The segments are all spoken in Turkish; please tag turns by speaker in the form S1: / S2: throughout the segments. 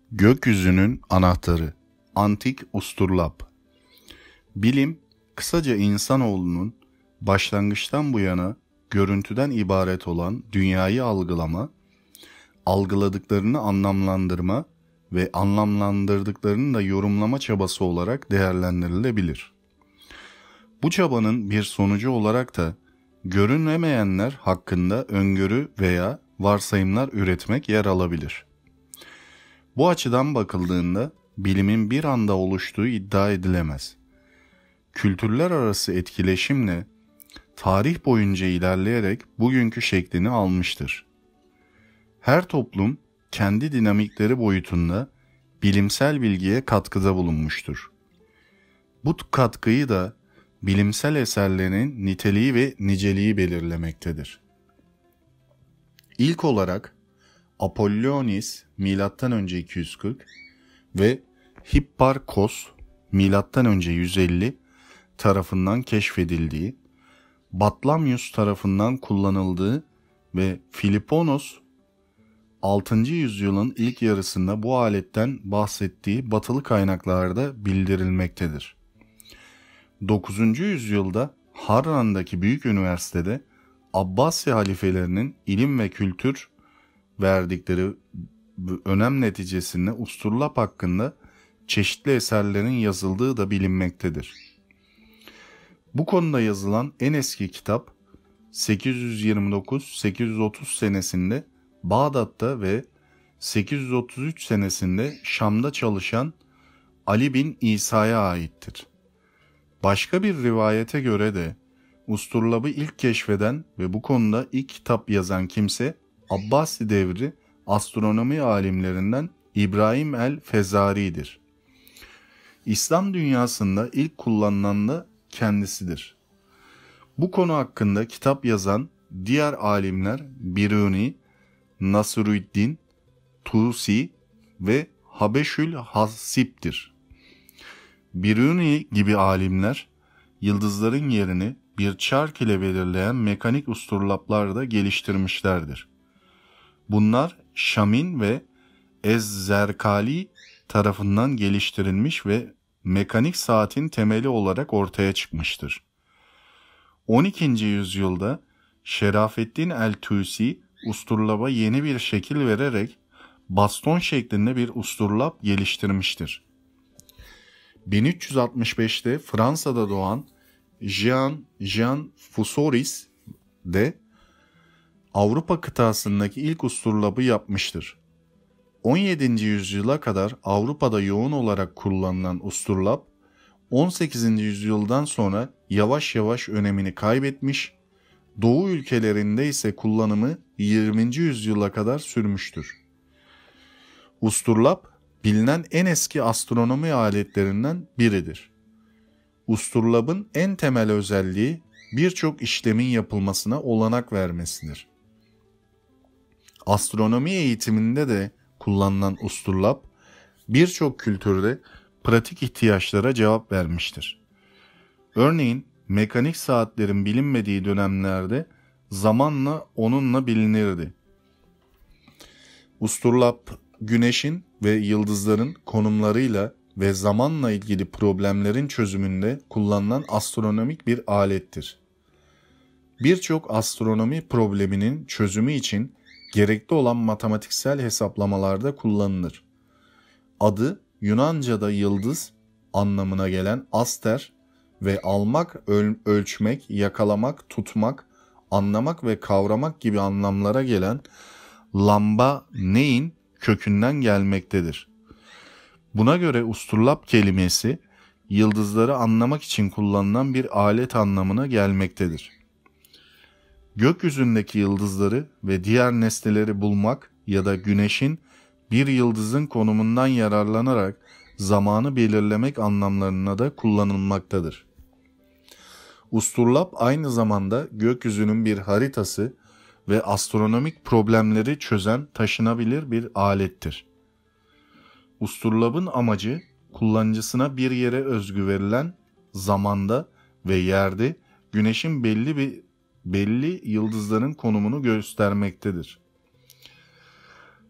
S1: Gökyüzünün anahtarı. Antik Usturlap. Bilim, kısaca insanoğlunun başlangıçtan bu yana görüntüden ibaret olan dünyayı algılama, algıladıklarını anlamlandırma ve anlamlandırdıklarını da yorumlama çabası olarak değerlendirilebilir. Bu çabanın bir sonucu olarak da görünemeyenler hakkında öngörü veya varsayımlar üretmek yer alabilir. Bu açıdan bakıldığında bilimin bir anda oluştuğu iddia edilemez. Kültürler arası etkileşimle tarih boyunca ilerleyerek bugünkü şeklini almıştır. Her toplum kendi dinamikleri boyutunda bilimsel bilgiye katkıda bulunmuştur. Bu katkıyı da bilimsel eserlerin niteliği ve niceliği belirlemektedir. İlk olarak Apollonius M.Ö. 240 ve Hipparkos M.Ö. 150 tarafından keşfedildiği, Batlamyus tarafından kullanıldığı ve Philoponos 6. yüzyılın ilk yarısında bu aletten bahsettiği batılı kaynaklarda bildirilmektedir. 9. yüzyılda Harran'daki büyük üniversitede Abbasi halifelerinin ilim ve kültür verdikleri önem neticesinde usturlap hakkında çeşitli eserlerin yazıldığı da bilinmektedir. Bu konuda yazılan en eski kitap 829-830 senesinde Bağdat'ta ve 833 senesinde Şam'da çalışan Ali bin İsa'ya aittir. Başka bir rivayete göre de usturlabı ilk keşfeden ve bu konuda ilk kitap yazan kimse Abbasi devri astronomi alimlerinden İbrahim el-Fezari'dir. İslam dünyasında ilk kullanılan da kendisidir. Bu konu hakkında kitap yazan diğer alimler Biruni, Nasruddin, Tusi ve Habeşül Hasip'tir. Biruni gibi alimler yıldızların yerini bir çark ile belirleyen mekanik usturlaplar da geliştirmişlerdir. Bunlar Şamin ve Ez-Zerkali tarafından geliştirilmiş ve mekanik saatin temeli olarak ortaya çıkmıştır. 12. yüzyılda Şerafettin el-Tusi usturlaba yeni bir şekil vererek baston şeklinde bir usturlap geliştirmiştir. 1365'te Fransa'da doğan Jean Fusoris de Avrupa kıtasındaki ilk usturlabı yapmıştır. 17. yüzyıla kadar Avrupa'da yoğun olarak kullanılan usturlap, 18. yüzyıldan sonra yavaş yavaş önemini kaybetmiş, Doğu ülkelerinde ise kullanımı 20. yüzyıla kadar sürmüştür. Usturlap, bilinen en eski astronomi aletlerinden biridir. Usturlabın en temel özelliği birçok işlemin yapılmasına olanak vermesidir. Astronomi eğitiminde de kullanılan usturlap birçok kültürde pratik ihtiyaçlara cevap vermiştir. Örneğin mekanik saatlerin bilinmediği dönemlerde zamanla onunla bilinirdi. Usturlap güneşin ve yıldızların konumlarıyla ve zamanla ilgili problemlerin çözümünde kullanılan astronomik bir alettir. Birçok astronomi probleminin çözümü için gerekli olan matematiksel hesaplamalarda kullanılır. Adı Yunanca'da yıldız anlamına gelen aster ve almak, ölçmek, yakalamak, tutmak, anlamak ve kavramak gibi anlamlara gelen lamba neyin kökünden gelmektedir. Buna göre usturlap kelimesi yıldızları anlamak için kullanılan bir alet anlamına gelmektedir. Gökyüzündeki yıldızları ve diğer nesneleri bulmak ya da güneşin bir yıldızın konumundan yararlanarak zamanı belirlemek anlamlarına da kullanılmaktadır. Usturlap aynı zamanda gökyüzünün bir haritası ve astronomik problemleri çözen taşınabilir bir alettir. Usturlabın amacı kullanıcısına bir yere özgü verilen zamanda ve yerde güneşin belli yıldızların konumunu göstermektedir.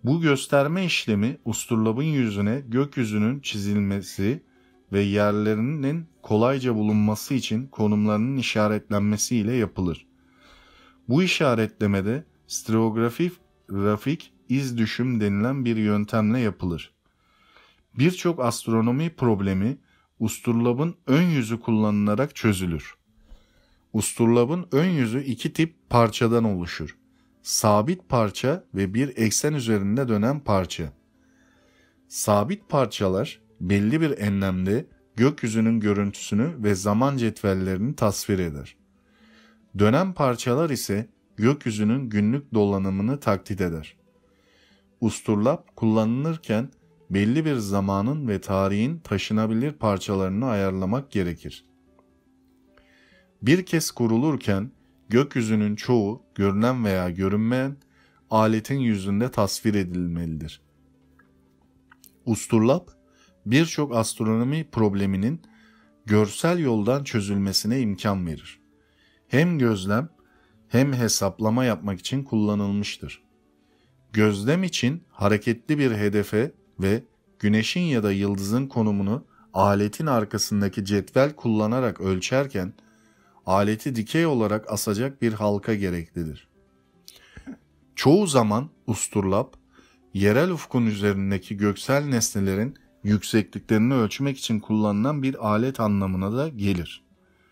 S1: Bu gösterme işlemi usturlabın yüzüne gökyüzünün çizilmesi ve yerlerinin kolayca bulunması için konumlarının işaretlenmesi ile yapılır. Bu işaretlemede stereografik iz düşüm denilen bir yöntemle yapılır. Birçok astronomi problemi usturlabın ön yüzü kullanılarak çözülür. Usturlabın ön yüzü iki tip parçadan oluşur. Sabit parça ve bir eksen üzerinde dönen parça. Sabit parçalar belli bir enlemde gökyüzünün görüntüsünü ve zaman cetvellerini tasvir eder. Dönen parçalar ise gökyüzünün günlük dolanımını taklit eder. Usturlap kullanılırken belli bir zamanın ve tarihin taşınabilir parçalarını ayarlamak gerekir. Bir kez kurulurken gökyüzünün çoğu görünen veya görünmeyen aletin yüzünde tasvir edilmelidir. Usturlap birçok astronomi probleminin görsel yoldan çözülmesine imkan verir. Hem gözlem hem hesaplama yapmak için kullanılmıştır. Gözlem için hareketli bir hedefe ve güneşin ya da yıldızın konumunu aletin arkasındaki cetvel kullanarak ölçerken aleti dikey olarak asacak bir halka gereklidir. Çoğu zaman usturlap, yerel ufkun üzerindeki göksel nesnelerin yüksekliklerini ölçmek için kullanılan bir alet anlamına da gelir.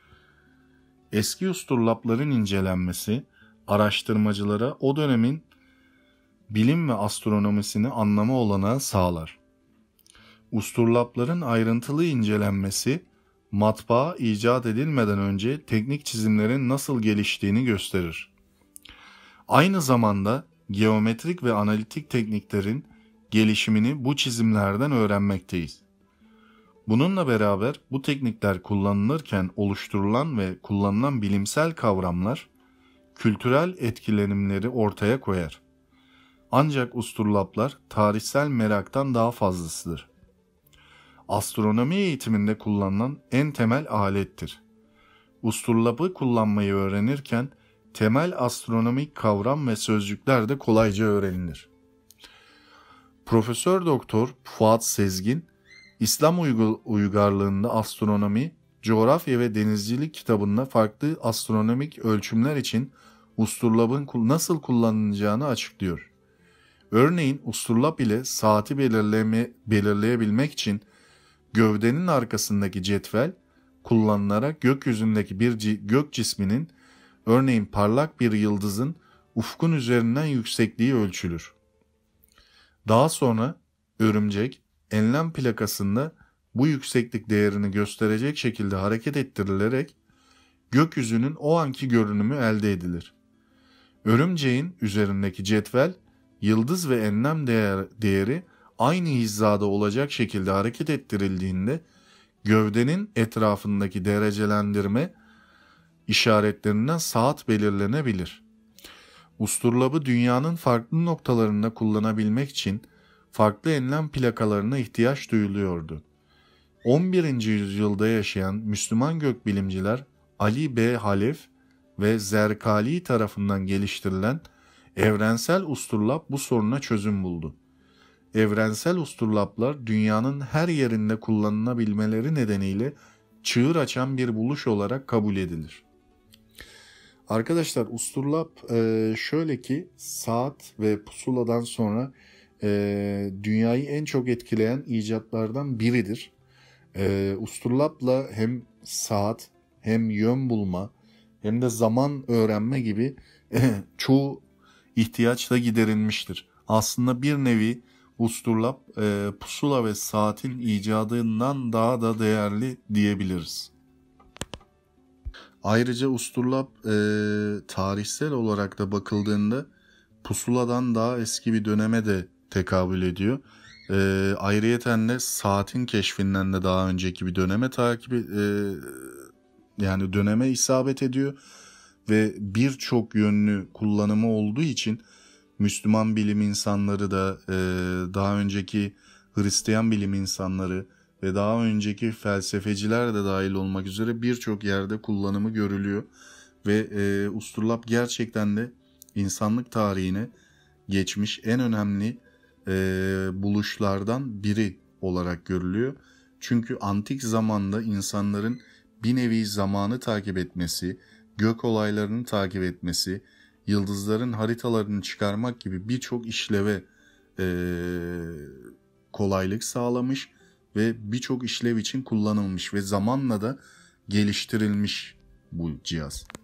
S1: Eski usturlapların incelenmesi, araştırmacılara o dönemin bilim ve astronomisini anlama olanağı sağlar. Usturlapların ayrıntılı incelenmesi, matbaa icat edilmeden önce teknik çizimlerin nasıl geliştiğini gösterir. Aynı zamanda geometrik ve analitik tekniklerin gelişimini bu çizimlerden öğrenmekteyiz. Bununla beraber bu teknikler kullanılırken oluşturulan ve kullanılan bilimsel kavramlar, kültürel etkilenimleri ortaya koyar. Ancak usturlaplar tarihsel meraktan daha fazlasıdır. Astronomi eğitiminde kullanılan en temel alettir. Usturlapı kullanmayı öğrenirken temel astronomik kavram ve sözcükler de kolayca öğrenilir. Profesör Doktor Fuat Sezgin, İslam uygarlığında astronomi, coğrafya ve denizcilik kitabında farklı astronomik ölçümler için usturlapın nasıl kullanılacağını açıklıyor. Örneğin usturlap ile saati belirleyebilmek için gövdenin arkasındaki cetvel kullanılarak gökyüzündeki bir gök cisminin, örneğin parlak bir yıldızın ufkun üzerinden yüksekliği ölçülür. Daha sonra örümcek enlem plakasında bu yükseklik değerini gösterecek şekilde hareket ettirilerek gökyüzünün o anki görünümü elde edilir. Örümceğin üzerindeki cetvel, yıldız ve enlem değeri aynı hizada olacak şekilde hareket ettirildiğinde gövdenin etrafındaki derecelendirme işaretlerinden saat belirlenebilir. Usturlabı dünyanın farklı noktalarında kullanabilmek için farklı enlem plakalarına ihtiyaç duyuluyordu. 11. yüzyılda yaşayan Müslüman gökbilimciler Ali B. Halef ve Zerkali tarafından geliştirilen evrensel usturlap bu soruna çözüm buldu. Evrensel usturlaplar dünyanın her yerinde kullanılabilmeleri nedeniyle çığır açan bir buluş olarak kabul edilir. Arkadaşlar usturlap şöyle ki saat ve pusuladan sonra dünyayı en çok etkileyen icatlardan biridir. Usturlapla hem saat hem yön bulma hem de zaman öğrenme gibi çoğu ihtiyaç da giderilmiştir. Aslında bir nevi usturlap pusula ve saatin icadından daha da değerli diyebiliriz. Ayrıca usturlap tarihsel olarak da bakıldığında pusuladan daha eski bir döneme de tekabül ediyor. Ayrıyeten de saatin keşfinden de daha önceki bir döneme yani döneme isabet ediyor ve birçok yönlü kullanımı olduğu için Müslüman bilim insanları da daha önceki Hristiyan bilim insanları ve daha önceki felsefeciler de dahil olmak üzere birçok yerde kullanımı görülüyor ve usturlap gerçekten de insanlık tarihine geçmiş en önemli buluşlardan biri olarak görülüyor. Çünkü antik zamanda insanların bir nevi zamanı takip etmesi, gök olaylarını takip etmesi, yıldızların haritalarını çıkarmak gibi birçok işleve kolaylık sağlamış ve birçok işlev için kullanılmış ve zamanla da geliştirilmiş bu cihaz.